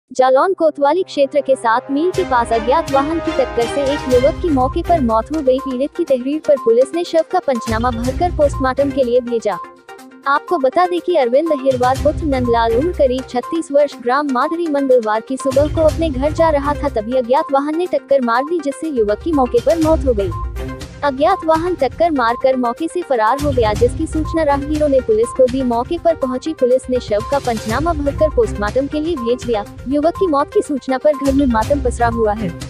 जालौन कोतवाली क्षेत्र के 7 मील के पास अज्ञात वाहन की टक्कर से एक युवक की मौके पर मौत हो गई। पीड़ित की तहरीर पर पुलिस ने शव का पंचनामा भरकर पोस्टमार्टम के लिए भेजा। आपको बता दें कि अरविंद अहिरवार पुत्र नंदलाल उम्र करीब 36 वर्ष ग्राम माधरी मंगलवार की सुबह को अपने घर जा रहा था, तभी अज्ञात वाहन ने टक्कर मार दी, जिससे युवक की मौके पर मौत हो गई। अज्ञात वाहन टक्कर मारकर मौके से फरार हो गया, जिसकी सूचना राहगीरों ने पुलिस को दी। मौके पर पहुंची पुलिस ने शव का पंचनामा भरकर पोस्टमार्टम के लिए भेज दिया। युवक की मौत की सूचना पर घर में मातम पसरा हुआ है।